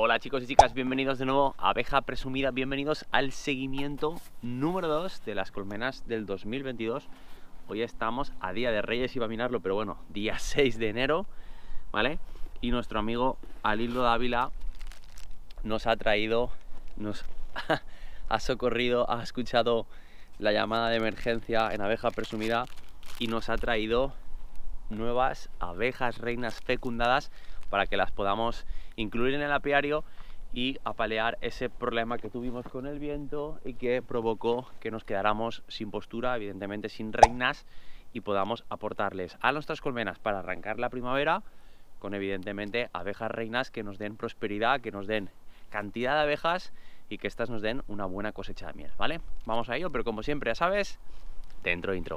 Hola chicos y chicas, bienvenidos de nuevo a Abeja Presumida, bienvenidos al seguimiento número 2 de las colmenas del 2022. Hoy estamos a día de Reyes, iba a mirarlo, pero bueno, día 6 de enero, ¿vale? Y nuestro amigo Arildo Dávila nos ha traído, nos ha socorrido, ha escuchado la llamada de emergencia en Abeja Presumida y nos ha traído nuevas abejas reinas fecundadas para que las podamos incluir en el apiario y apalear ese problema que tuvimos con el viento y que provocó que nos quedáramos sin postura, evidentemente sin reinas, y podamos aportarles a nuestras colmenas para arrancar la primavera con evidentemente abejas reinas que nos den prosperidad, que nos den cantidad de abejas y que estas nos den una buena cosecha de miel, ¿vale? Vamos a ello, pero como siempre ya sabes, dentro intro.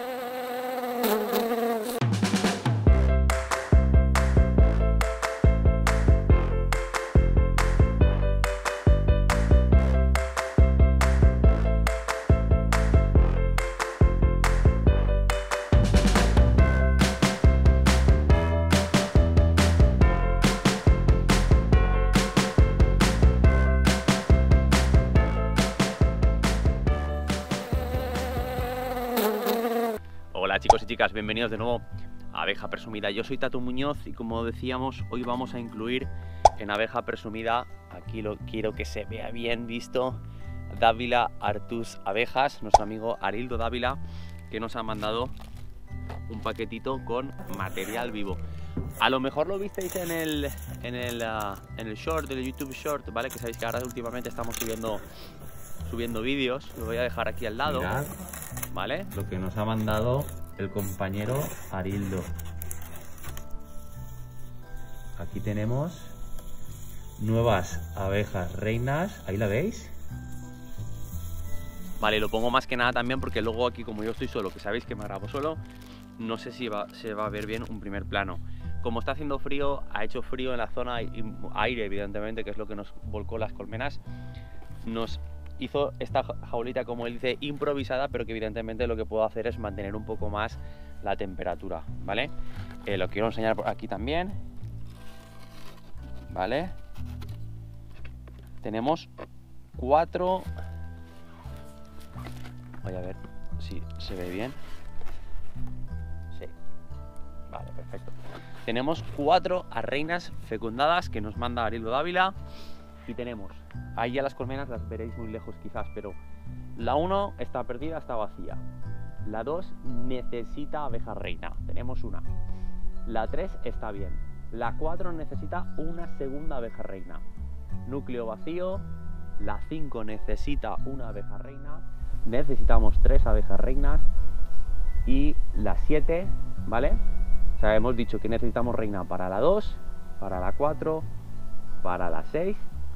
Hola chicos y chicas, bienvenidos de nuevo a Abeja Presumida. Yo soy Tato Muñoz y como decíamos, hoy vamos a incluir en Abeja Presumida, aquí lo quiero que se vea bien visto, Dávila Artus Abejas, nuestro amigo Arildo Dávila, que nos ha mandado un paquetito con material vivo. A lo mejor lo visteis en el short, del YouTube Short, ¿vale? Que sabéis que ahora últimamente estamos subiendo vídeos, lo voy a dejar aquí al lado. Mirad, ¿vale? Lo que nos ha mandado el compañero Arildo. Aquí tenemos nuevas abejas reinas, ahí la veis. Vale, lo pongo más que nada también porque luego aquí, como yo estoy solo, que sabéis que me grabo solo, no sé si se va a ver bien un primer plano. Como está haciendo frío, ha hecho frío en la zona, y aire evidentemente, que es lo que nos volcó las colmenas, nos hizo esta jaulita, como él dice, improvisada, pero que evidentemente lo que puedo hacer es mantener un poco más la temperatura, ¿vale? Lo quiero enseñar por aquí también, ¿vale? Tenemos 4... Voy a ver si se ve bien. Sí. Vale, perfecto. Tenemos 4 reinas fecundadas que nos manda Arildo Dávila. Y tenemos, ahí ya las colmenas las veréis muy lejos quizás, pero la 1 está perdida, está vacía. La 2 necesita abeja reina, tenemos una. La 3 está bien. La 4 necesita una segunda abeja reina. Núcleo vacío. La 5 necesita una abeja reina. Necesitamos 3 abejas reinas. Y la 7, ¿vale? O sea, hemos dicho que necesitamos reina para la 2, para la 4, para la 6.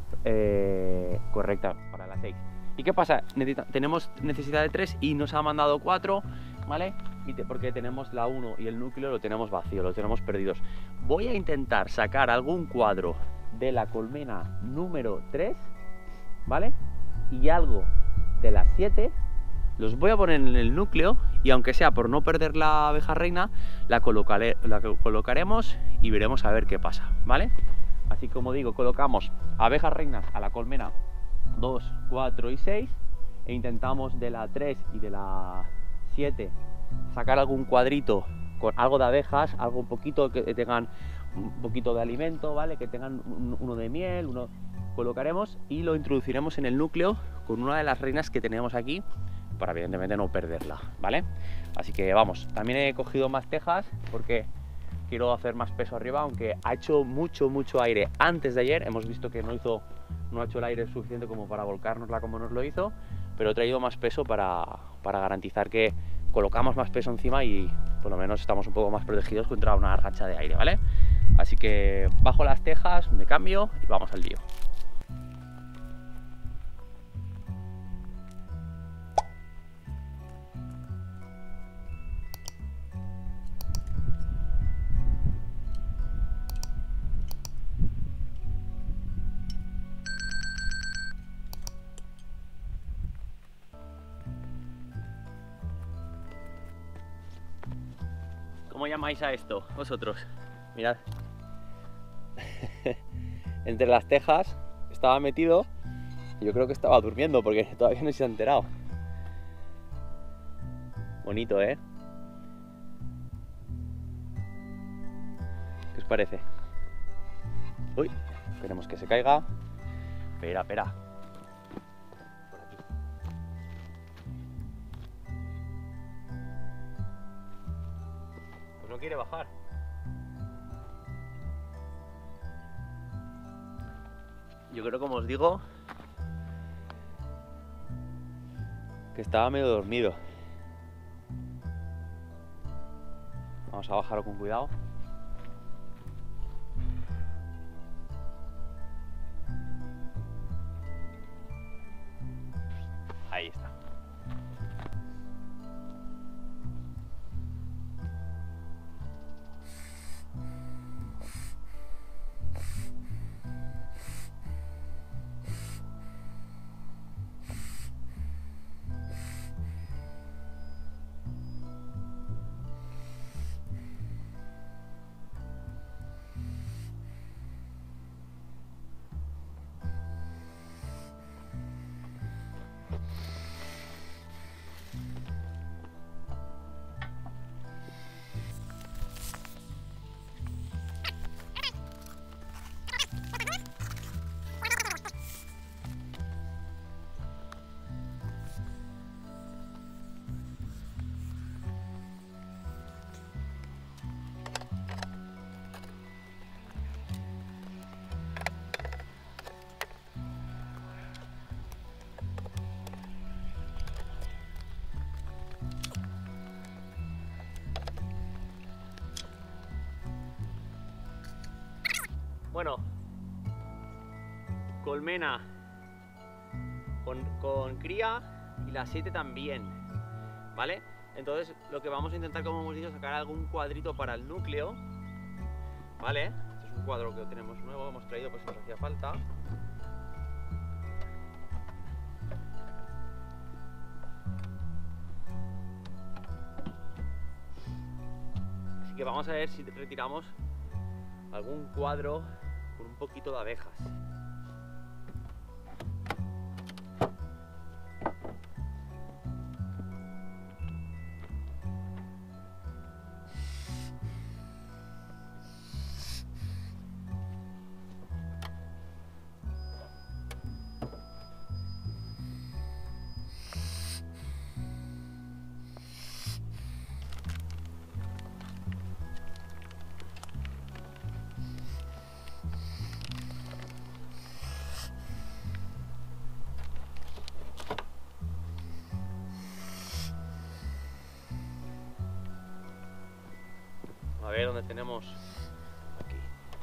Correcta, para la 6. ¿Y qué pasa? Tenemos necesidad de 3 y nos ha mandado 4, ¿vale? Porque tenemos la 1 y el núcleo lo tenemos vacío, lo tenemos perdidos. Voy a intentar sacar algún cuadro de la colmena número 3, ¿vale? Y algo de la 7. Los voy a poner en el núcleo y aunque sea por no perder la abeja reina, la colocaremos y veremos a ver qué pasa, ¿vale? Así como digo, colocamos abejas reinas a la colmena 2, 4 y 6 e intentamos de la 3 y de la 7 sacar algún cuadrito con algo de abejas, algo un poquito que tengan un poquito de alimento, ¿vale? Que tengan uno de miel, uno colocaremos y lo introduciremos en el núcleo con una de las reinas que tenemos aquí para evidentemente no perderla, ¿vale? Así que vamos, también he cogido más tejas porque quiero hacer más peso arriba, aunque ha hecho mucho aire antes de ayer. Hemos visto que no ha hecho el aire suficiente como para volcárnosla como nos lo hizo, pero he traído más peso para garantizar que colocamos más peso encima y por lo menos estamos un poco más protegidos contra una racha de aire, ¿vale? Así que bajo las tejas, me cambio y vamos al lío. ¿Cómo llamáis a esto vosotros? Mirad. entre las tejas, estaba metido y yo creo que estaba durmiendo porque todavía no se ha enterado. Bonito, ¿eh? ¿Qué os parece? Uy, esperemos que se caiga. Espera, espera. Por aquí. Pues no quiere bajar. Yo creo, como os digo, que estaba medio dormido. Vamos a bajarlo con cuidado. Ahí está. Bueno, colmena con cría y las 7 también, ¿vale? Entonces lo que vamos a intentar, como hemos dicho, sacar algún cuadrito para el núcleo, ¿vale? Este es un cuadro que tenemos nuevo, hemos traído pues si nos hacía falta. Así que vamos a ver si retiramos algún cuadro con un poquito de abejas. A ver dónde tenemos aquí.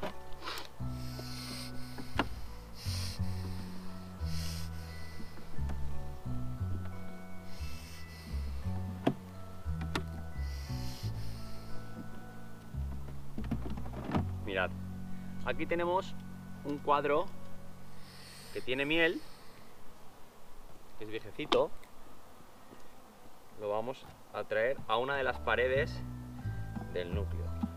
Mirad, aquí tenemos un cuadro que tiene miel, que es viejecito. Lo vamos a traer a una de las paredes del núcleo.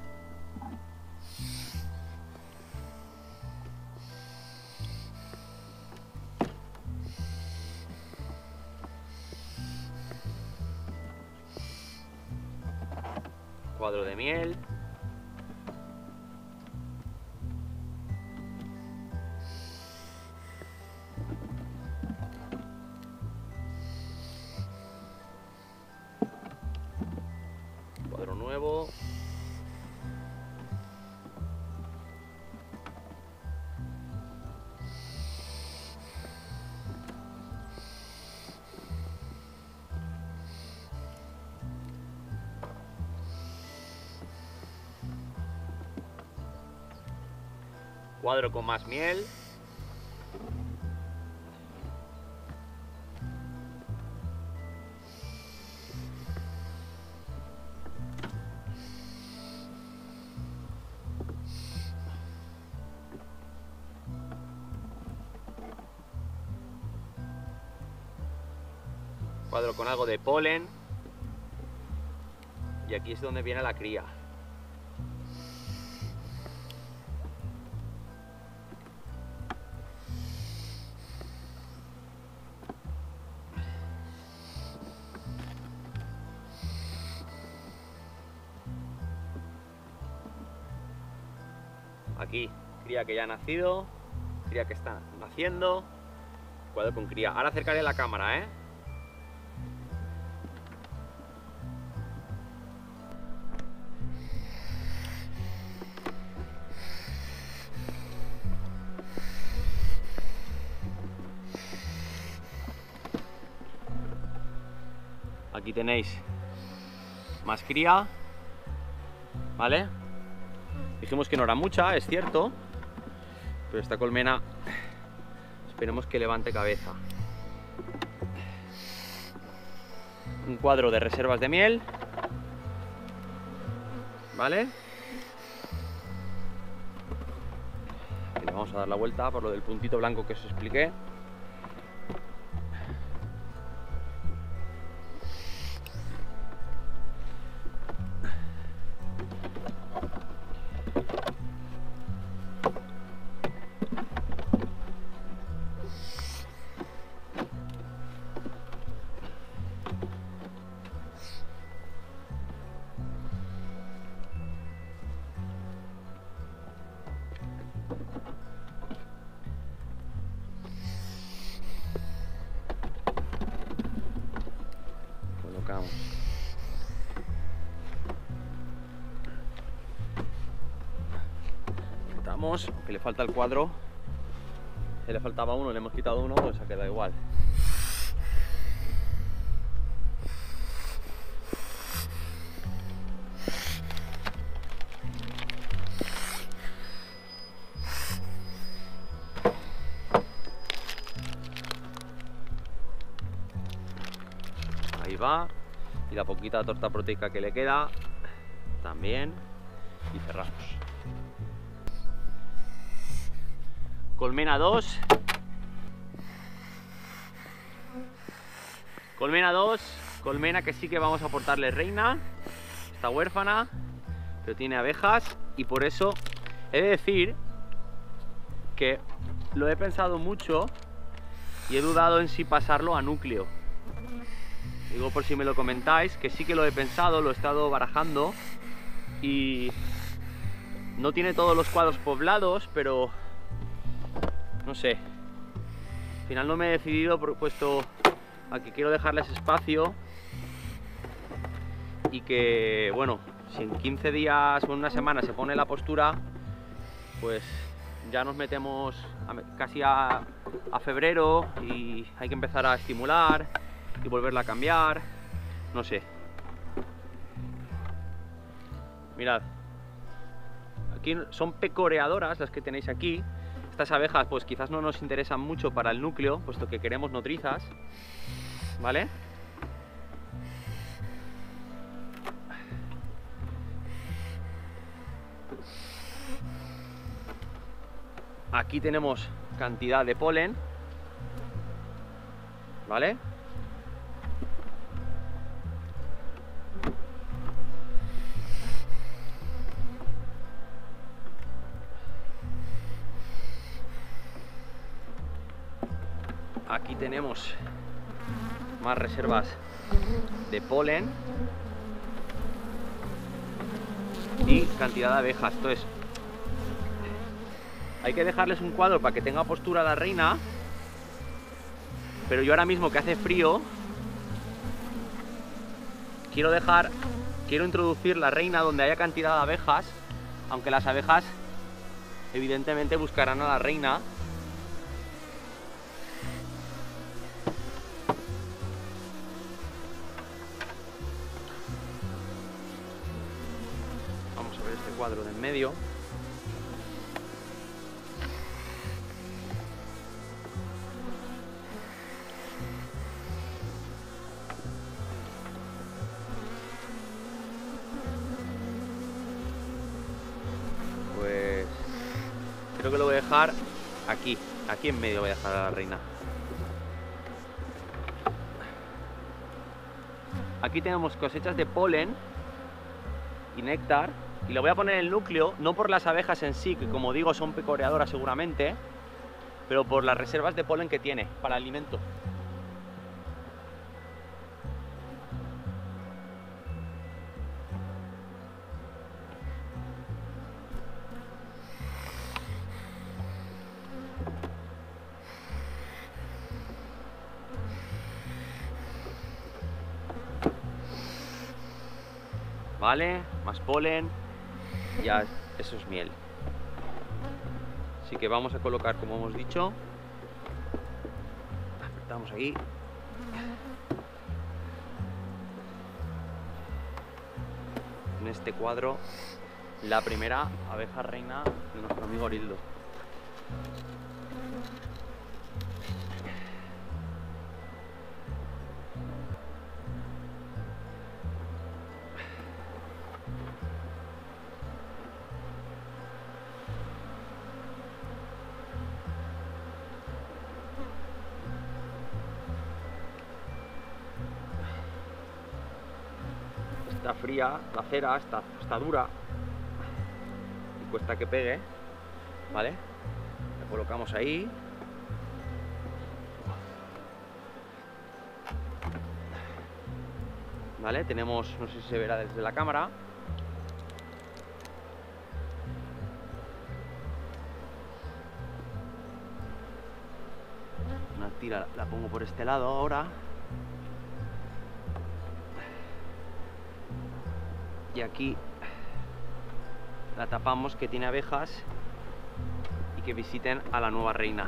Cuadro de miel. Cuadro nuevo. Cuadro con más miel. Cuadro con algo de polen. Y aquí es donde viene la cría. Aquí, cría que ya ha nacido, cría que está naciendo, cuadro con cría. Ahora acercaré la cámara, ¿eh? Aquí tenéis más cría, ¿vale? Dijimos que no era mucha, es cierto, pero esta colmena esperemos que levante cabeza. Un cuadro de reservas de miel, ¿vale? Y le vamos a dar la vuelta por lo del puntito blanco que os expliqué. Colocamos. Quitamos, que le falta el cuadro. Si le faltaba uno, le hemos quitado uno, pues ha quedado igual. Ahí va. Y la poquita torta proteica que le queda también. Y cerramos. Colmena 2. Colmena 2. Colmena que sí que vamos a aportarle reina. Está huérfana, pero tiene abejas. Y por eso he de decir que lo he pensado mucho y he dudado en si pasarlo a núcleo. Digo por si me lo comentáis, que sí que lo he pensado, lo he estado barajando y no tiene todos los cuadros poblados, pero no sé. Al final no me he decidido, puesto a que quiero dejarles espacio y que, bueno, si en 15 días o en una semana se pone la postura, pues ya nos metemos casi a febrero y hay que empezar a estimular y volverla a cambiar, no sé. Mirad, aquí son pecoreadoras las que tenéis aquí. Estas abejas pues quizás no nos interesan mucho para el núcleo, puesto que queremos nodrizas, ¿vale? Aquí tenemos cantidad de polen, ¿vale? Aquí tenemos más reservas de polen y cantidad de abejas. Entonces, hay que dejarles un cuadro para que tenga postura la reina, pero yo ahora mismo que hace frío quiero introducir la reina donde haya cantidad de abejas, aunque las abejas evidentemente buscarán a la reina. Vamos a ver este cuadro de en medio. Pues creo que lo voy a dejar aquí en medio voy a dejar a la reina. Aquí tenemos cosechas de polen y néctar y lo voy a poner en el núcleo, no por las abejas en sí, que como digo son pecoreadoras seguramente, pero por las reservas de polen que tiene para alimento. ¿vale? Más polen, ya eso es miel. Así que vamos a colocar, como hemos dicho, apretamos aquí. En este cuadro, la primera abeja reina de nuestro amigo Arildo. Está fría, la cera está dura y cuesta que pegue, ¿vale? La colocamos ahí. ¿Vale? Tenemos, no sé si se verá desde la cámara, una tira, la pongo por este lado ahora. Y aquí la tapamos, que tiene abejas y que visiten a la nueva reina.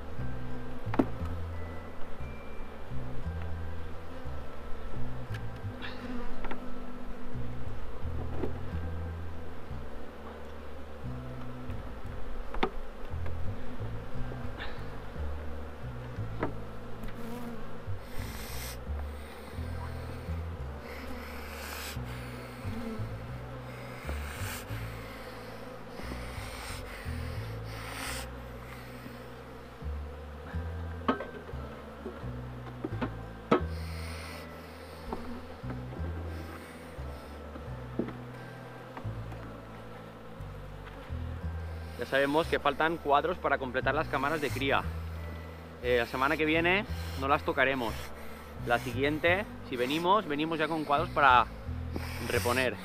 Ya sabemos que faltan cuadros para completar las cámaras de cría. La semana que viene no las tocaremos. La siguiente, si venimos ya con cuadros para reponer.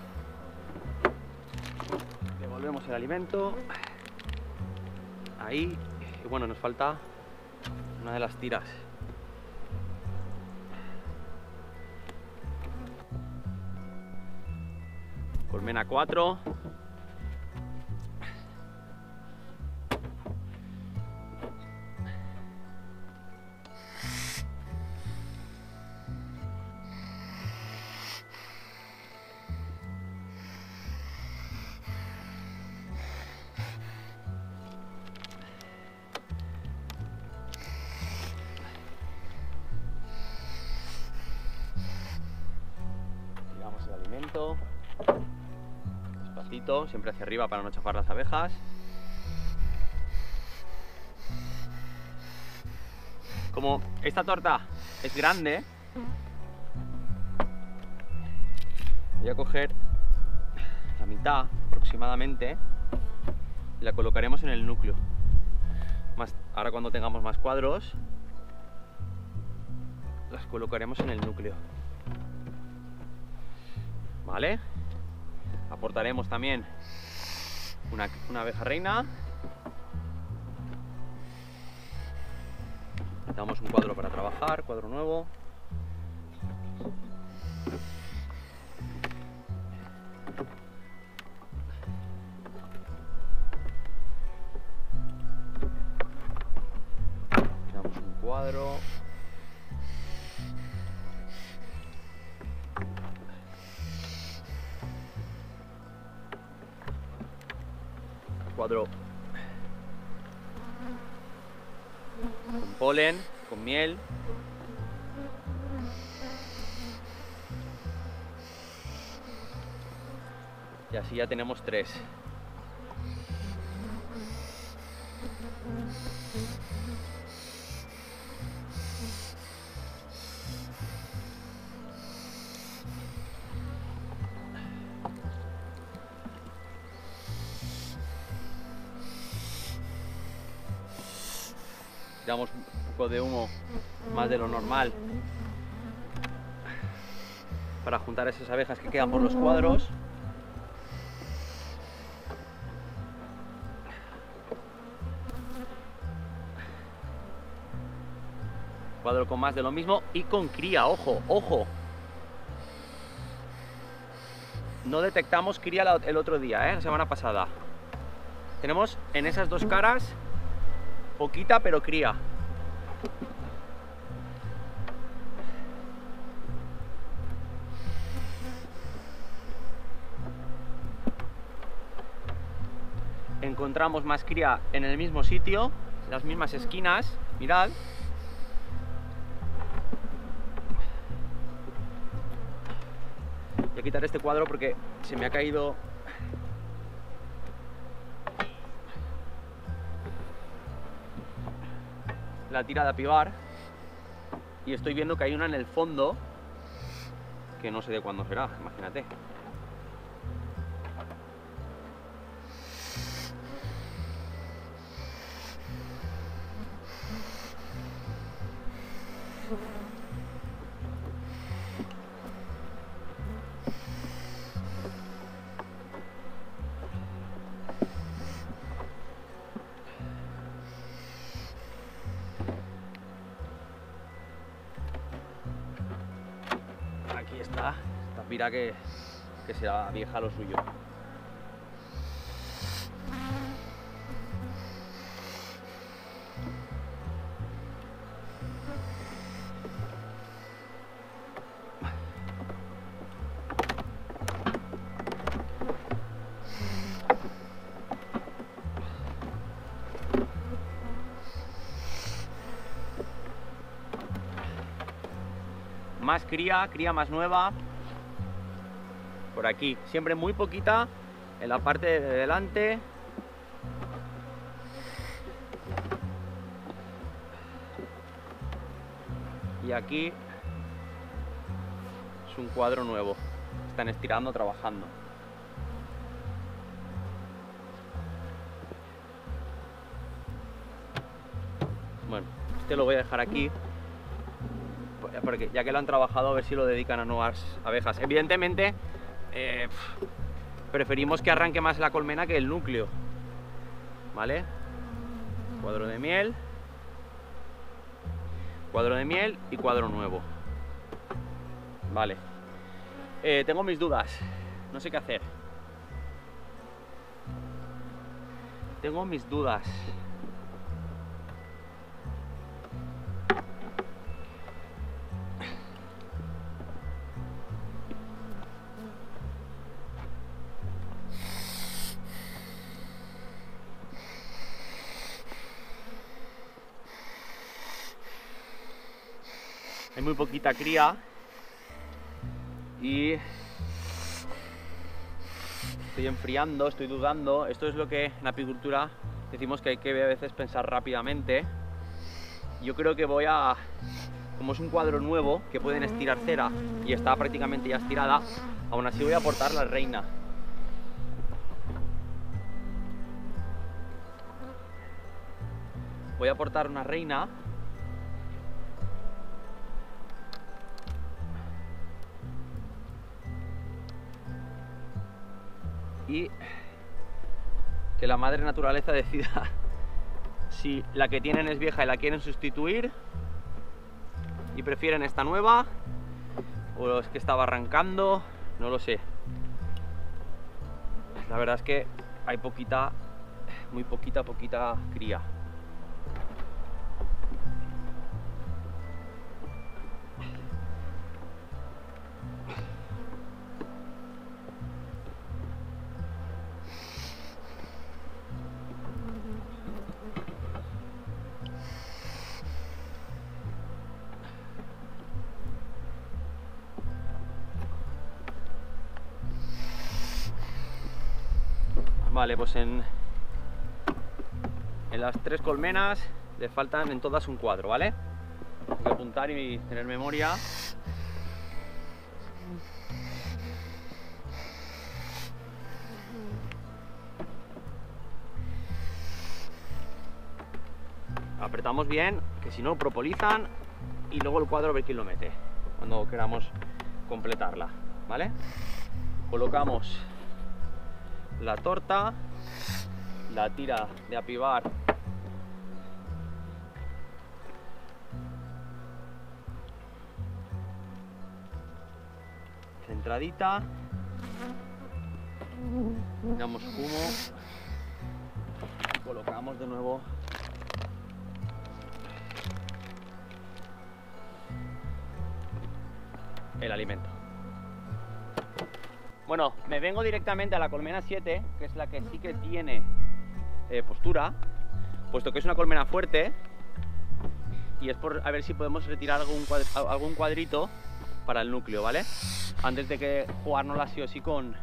Devolvemos el alimento. Ahí. Y bueno, nos falta una de las tiras. Colmena 4. Tiramos el alimento. Despacito, siempre hacia arriba para no chafar las abejas. Como esta torta es grande, voy a coger la mitad aproximadamente y la colocaremos en el núcleo. Ahora cuando tengamos más cuadros, las colocaremos en el núcleo. ¿Vale? Aportaremos también una abeja reina. Damos un cuadro para trabajar, cuadro nuevo. Damos un cuadro. Cuadro con polen, con miel. Y así ya tenemos 3. Damos un poco de humo más de lo normal para juntar esas abejas que quedan por los cuadros. Cuadro con más de lo mismo y con cría, ojo, ojo. no detectamos cría el otro día, la semana pasada. Tenemos en esas dos caras poquita, pero cría. Encontramos más cría en el mismo sitio, las mismas esquinas, mirad. Voy a quitar este cuadro porque se me ha caído la tira de apivar y estoy viendo que hay una en el fondo que no sé de cuándo será, imagínate. Aquí está, esta pira que será vieja lo suyo. Más cría más nueva. Por aquí, siempre muy poquita en la parte de delante. Y aquí es un cuadro nuevo. Están estirando, trabajando. Bueno, este lo voy a dejar aquí, porque ya que lo han trabajado, a ver si lo dedican a nuevas abejas. Evidentemente, preferimos que arranque más la colmena que el núcleo, ¿vale? Cuadro de miel y cuadro nuevo. Vale. Tengo mis dudas, no sé qué hacer. Tengo mis dudas. Hay muy poquita cría y estoy enfriando, estoy dudando. Esto es lo que en apicultura decimos que hay que a veces pensar rápidamente. Yo creo que voy a, como es un cuadro nuevo que pueden estirar cera y está prácticamente ya estirada, aún así voy a aportar la reina. Voy a aportar una reina. Y que la madre naturaleza decida si la que tienen es vieja y la quieren sustituir y prefieren esta nueva, o es que estaba arrancando, no lo sé. La verdad es que hay poquita, muy poquita cría. Vale, pues en las 3 colmenas le faltan en todas un cuadro, ¿vale? Tengo que apuntar y tener memoria. Apretamos bien, que si no propolizan, y luego el cuadro a ver quién lo mete cuando queramos completarla, ¿vale? Colocamos la torta, la tira de apivar centradita, Damos humo. Colocamos de nuevo el alimento. Bueno, me vengo directamente a la colmena 7, que es la que sí que tiene postura, puesto que es una colmena fuerte, y es por a ver si podemos retirar algún cuadrito para el núcleo, ¿vale? Antes de que jugárnosla sí o sí con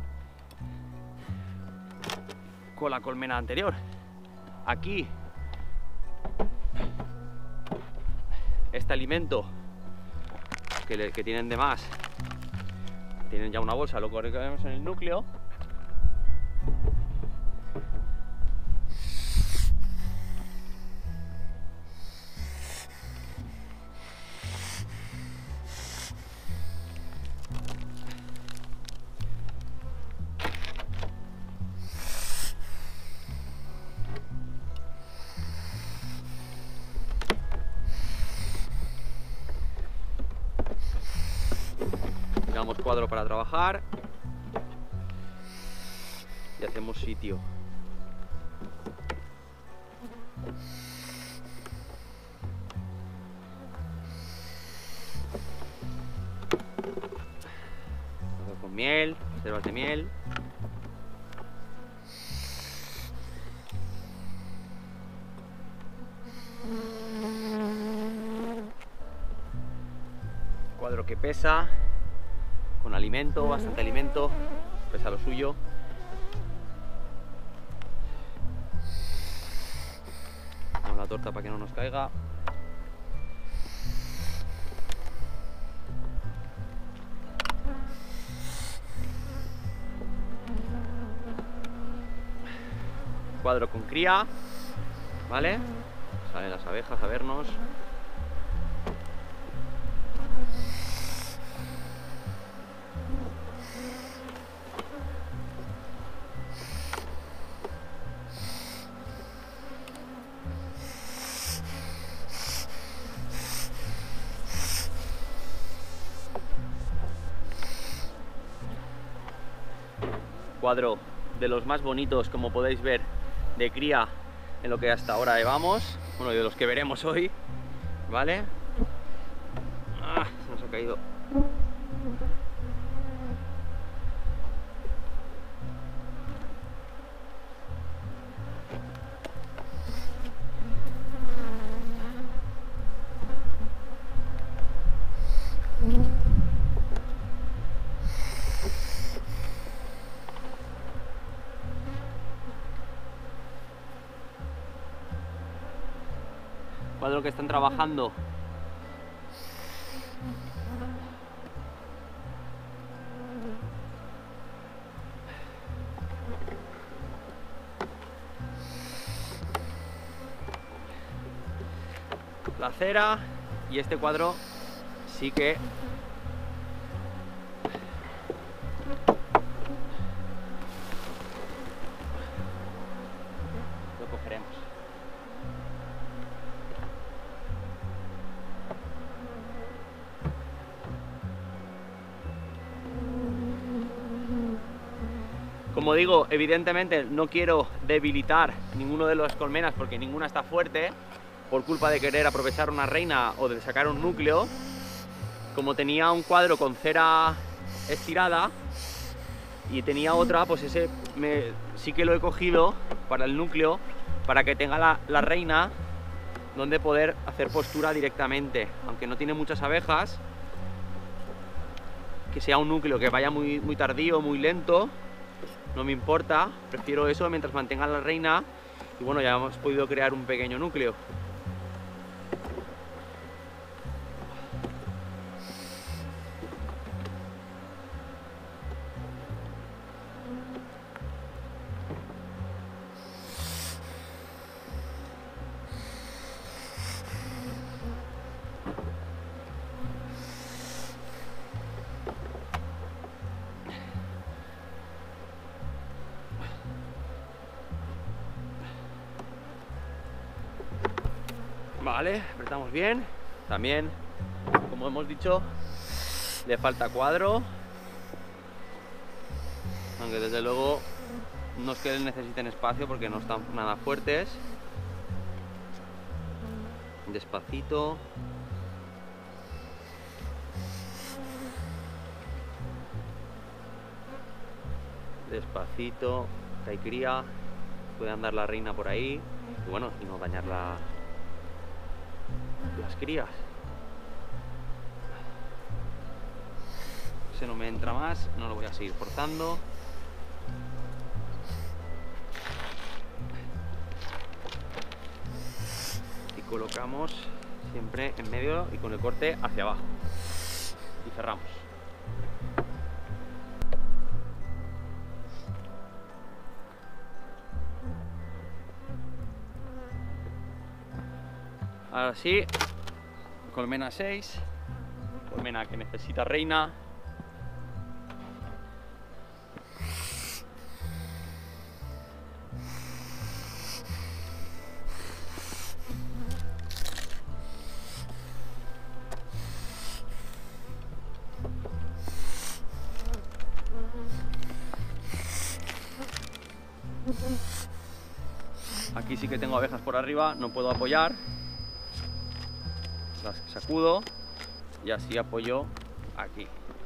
la colmena anterior. Aquí este alimento que tienen de más, tienen ya una bolsa, lo colocamos en el núcleo. Tiramos cuadro para trabajar y hacemos sitio. Con miel, reservas de miel. Cuadro que pesa, con alimento, bastante alimento, pesa lo suyo. Damos la torta para que no nos caiga. Cuadro con cría, ¿vale? Salen las abejas a vernos. Cuadro de los más bonitos, como podéis ver, de cría en lo que hasta ahora llevamos, bueno, de los que veremos hoy, ¿vale? Se nos ha caído. Cuadro que están trabajando la cera, y este cuadro sí que lo cogeremos. Como digo, evidentemente no quiero debilitar ninguno de las colmenas porque ninguna está fuerte, por culpa de querer aprovechar una reina o de sacar un núcleo. Como tenía un cuadro con cera estirada y tenía otra, pues ese sí que lo he cogido para el núcleo, para que tenga la reina donde poder hacer postura directamente. Aunque no tiene muchas abejas, que sea un núcleo que vaya muy tardío, muy lento, no me importa, prefiero eso mientras mantenga la reina. Y bueno, ya hemos podido crear un pequeño núcleo. Vale, apretamos bien. También, como hemos dicho, le falta cuadro. aunque desde luego no es que necesiten espacio porque no están nada fuertes. Despacito. Despacito, que hay cría, puede andar la reina por ahí y bueno, y no dañar las crías. Ese no me entra más, no lo voy a seguir forzando. Y colocamos siempre en medio y con el corte hacia abajo. Y cerramos. Ahora sí, colmena 6, colmena que necesita reina. Aquí sí que tengo abejas por arriba, no puedo apoyar. Las sacudo y así apoyo aquí.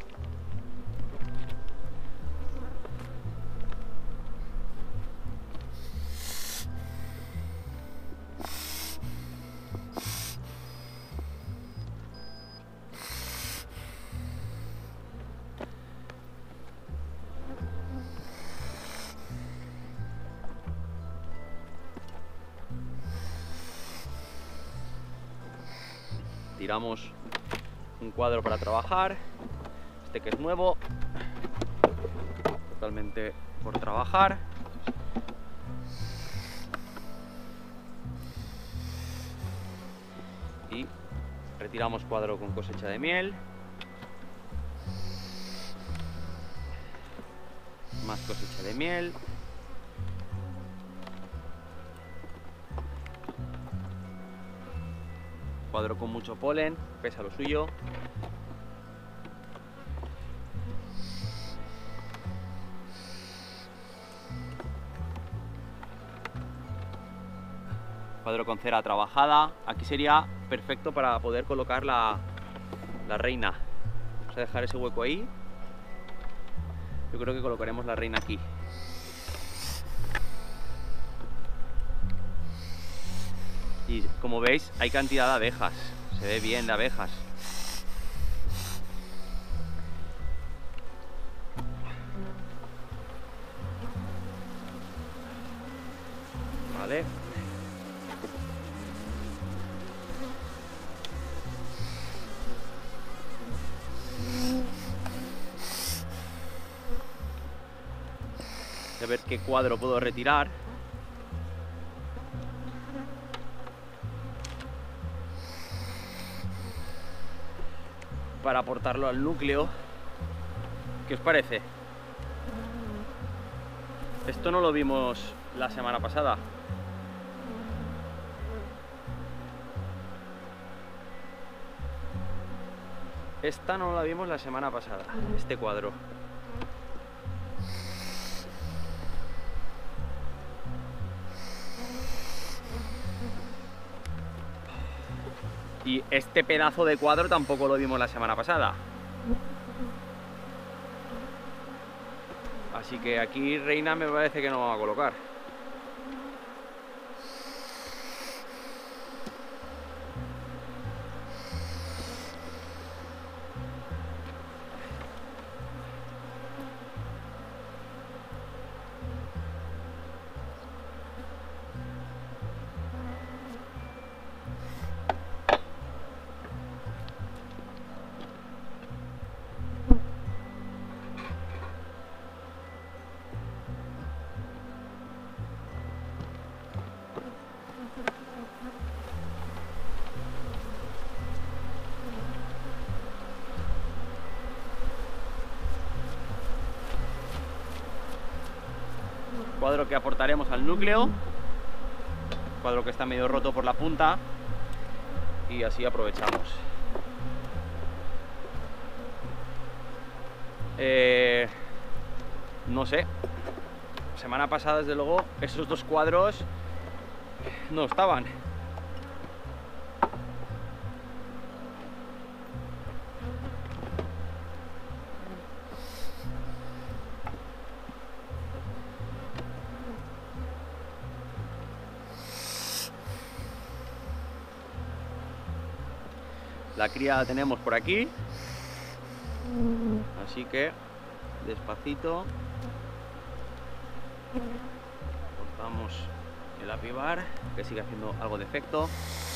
Tiramos un cuadro para trabajar, este que es nuevo, totalmente por trabajar. Y retiramos cuadro con cosecha de miel. Más cosecha de miel. Cuadro con mucho polen, pesa lo suyo. Cuadro con cera trabajada. Aquí sería perfecto para poder colocar la reina. Vamos a dejar ese hueco ahí. Yo creo que colocaremos la reina aquí. Y como veis, hay cantidad de abejas, se ve bien de abejas. Vale. A ver qué cuadro puedo retirar. Para aportarlo al núcleo. ¿Qué os parece? Esto no lo vimos la semana pasada. Esta no la vimos la semana pasada, este cuadro. Y este pedazo de cuadro tampoco lo vimos la semana pasada. Así que aquí reina me parece que no vamos a colocar. Cuadro que aportaremos al núcleo, cuadro que está medio roto por la punta, y así aprovechamos. no sé. Semana pasada, desde luego, esos 2 cuadros no estaban. La cría la tenemos por aquí, así que despacito cortamos el apivar, que sigue haciendo algo de efecto.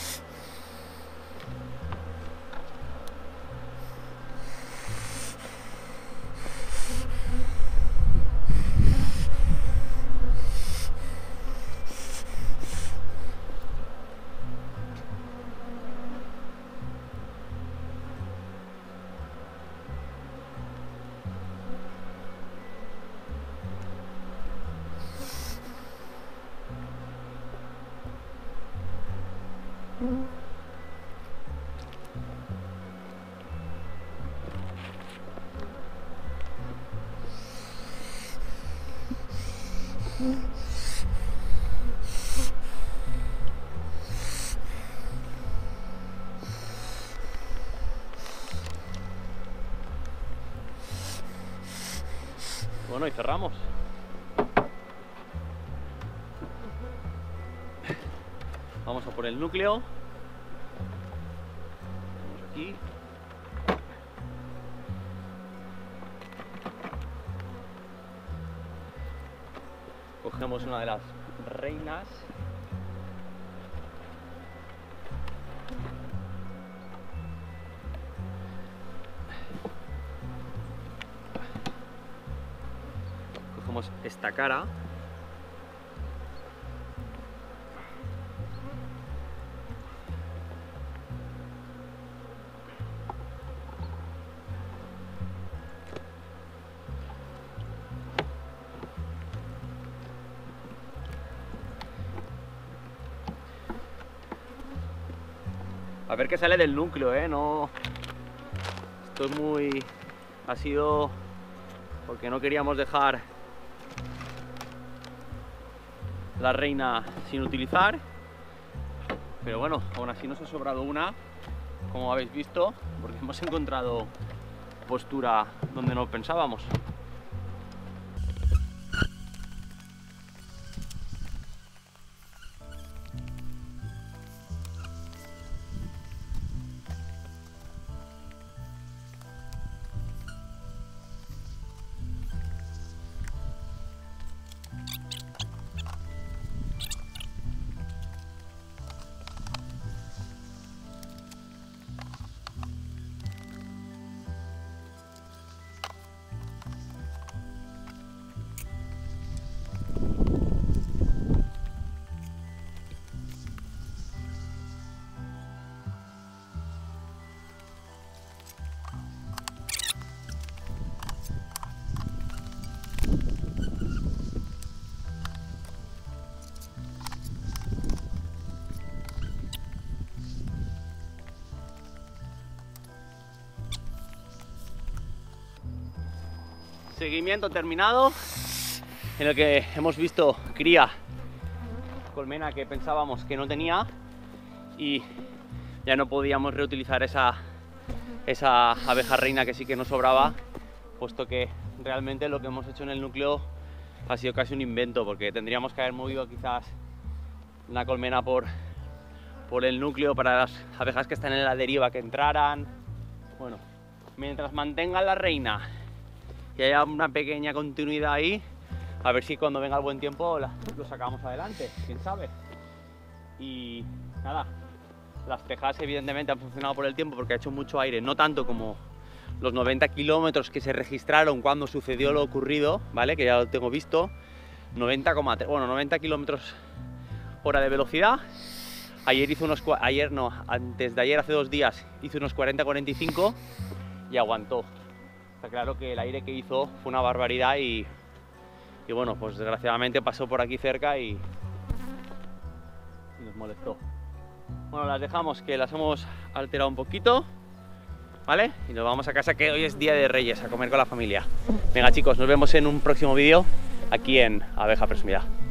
Bueno, y cerramos. Vamos a por el núcleo. Vamos aquí. Cogemos una de las reinas. Cogemos esta cara. A ver qué sale del núcleo, no. Esto es muy. Ha sido porque no queríamos dejar la reina sin utilizar. Pero bueno, aún así nos ha sobrado una, como habéis visto, porque hemos encontrado postura donde no pensábamos. Seguimiento terminado, en el que hemos visto cría colmena que pensábamos que no tenía y ya no podíamos reutilizar esa abeja reina que sí que nos sobraba, puesto que realmente lo que hemos hecho en el núcleo ha sido casi un invento, porque tendríamos que haber movido quizás una colmena por el núcleo para las abejas que están en la deriva que entraran. Bueno, mientras mantengan la reina y haya una pequeña continuidad ahí, a ver si cuando venga el buen tiempo lo sacamos adelante, quién sabe. Y nada, las tejas evidentemente han funcionado por el tiempo porque ha hecho mucho aire, no tanto como los 90 kilómetros que se registraron cuando sucedió lo ocurrido, ¿vale? Que ya lo tengo visto, 90,3, bueno, 90 kilómetros hora de velocidad. Ayer hizo unos, antes de ayer, hace 2 días, hizo unos 40-45 y aguantó. Está claro que el aire que hizo fue una barbaridad y bueno, pues desgraciadamente pasó por aquí cerca y nos molestó. Bueno, las dejamos, que las hemos alterado un poquito. ¿vale? Y nos vamos a casa, que hoy es Día de Reyes, a comer con la familia. Venga chicos, nos vemos en un próximo vídeo aquí en Abeja Presumida.